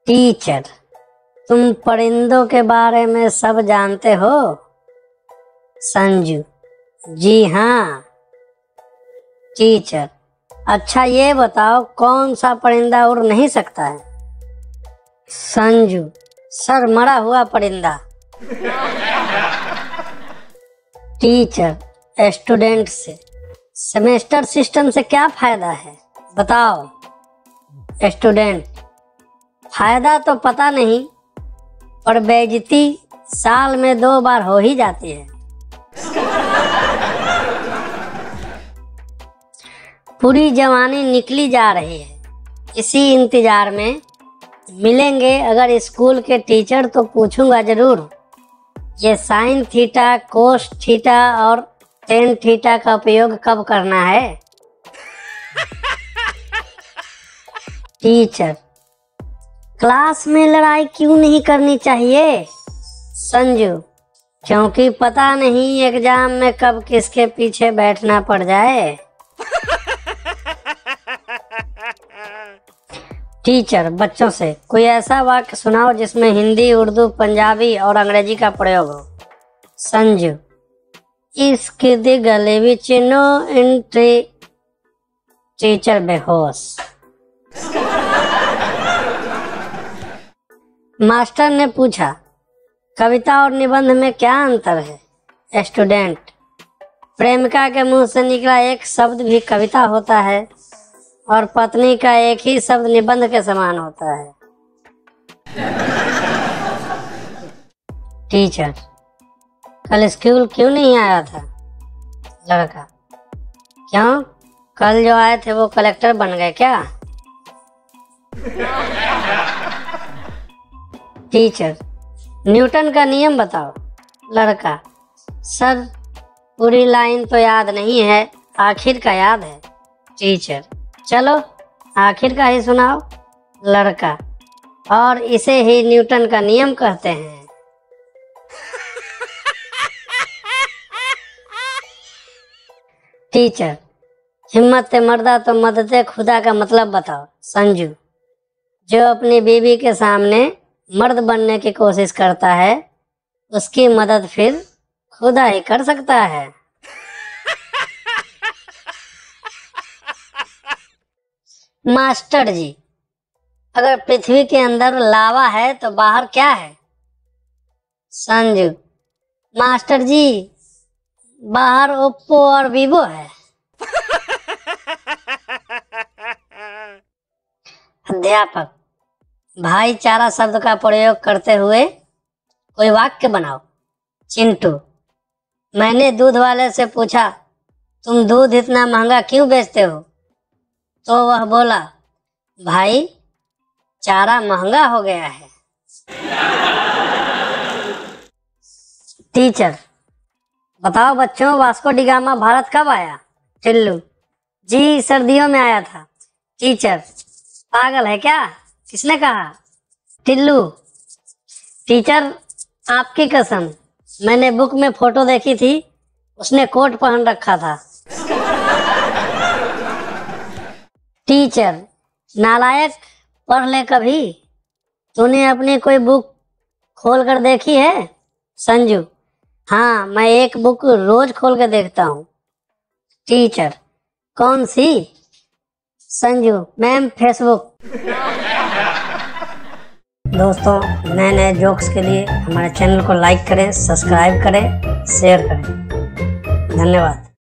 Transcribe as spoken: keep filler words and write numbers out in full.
Teacher, तुम परिंदों के बारे में सब जानते हो? संजू, जी हाँ। टीचर, अच्छा ये बताओ कौन सा परिंदा उड़ नहीं सकता है? संजू, सर मरा हुआ परिंदा। टीचर, स्टूडेंट से सेमेस्टर सिस्टम से क्या फायदा है बताओ? स्टूडेंट, फायदा तो पता नहीं, पर बेइज्जती साल में दो बार हो ही जाती है। पूरी जवानी निकली जा रही है, इसी इंतजार में मिलेंगे अगर स्कूल के टीचर तो पूछूंगा जरूर, ये साइन थीटा, कोस थीटा और टेन थीटा का उपयोग कब करना है? टीचर, क्लास में लड़ाई क्यों नहीं करनी चाहिए? संजू, क्योंकि पता नहीं एग्जाम में कब किसके पीछे बैठना पड़ जाए। टीचर, बच्चों से कोई ऐसा वाक्य सुनाओ जिसमें हिंदी, उर्दू, पंजाबी और अंग्रेजी का प्रयोग हो। संजू, इसके दे गले विच नो एंट्री। टीचर बेहोश। मास्टर ने पूछा, कविता और निबंध में क्या अंतर है? स्टूडेंट, प्रेमिका के मुंह से निकला एक शब्द भी कविता होता है और पत्नी का एक ही शब्द निबंध के समान होता है। टीचर, कल स्कूल क्यों नहीं आया था? लड़का, क्यों? कल जो आए थे वो कलेक्टर बन गए क्या? टीचर, न्यूटन का नियम बताओ। लड़का, सर पूरी लाइन तो याद नहीं है, आखिर का याद है। टीचर, चलो आखिर का ही सुनाओ। लड़का, और इसे ही न्यूटन का नियम कहते हैं। टीचर, हिम्मत मर्दा तो मदद खुदा का मतलब बताओ। संजू, जो अपनी बीवी के सामने मर्द बनने की कोशिश करता है उसकी मदद फिर खुदा ही कर सकता है। मास्टर जी, अगर पृथ्वी के अंदर लावा है तो बाहर क्या है? संजू, मास्टर जी बाहर ओप्पो और वीवो है। अध्यापक, भाईचारा शब्द का प्रयोग करते हुए कोई वाक्य बनाओ। चिंटू, मैंने दूध वाले से पूछा, तुम दूध इतना महंगा क्यों बेचते हो? तो वह बोला, भाई चारा महंगा हो गया है। टीचर, बताओ बच्चों, वास्को डी गामा भारत कब आया? टिल्लू, जी सर्दियों में आया था। टीचर, पागल है क्या? किसने कहा? टिल्लू, टीचर आपकी कसम, मैंने बुक में फोटो देखी थी, उसने कोट पहन रखा था। टीचर, नालायक, पढ़ ले कभी, तूने अपनी कोई बुक खोल कर देखी है? संजू, हाँ मैं एक बुक रोज खोल कर देखता हूँ। टीचर, कौन सी? Sanju, ma'am Facebook. दोस्तों, नए नए जोक्स के लिए हमारे चैनल को लाइक करें, सब्सक्राइब करें, शेयर करें। धन्यवाद।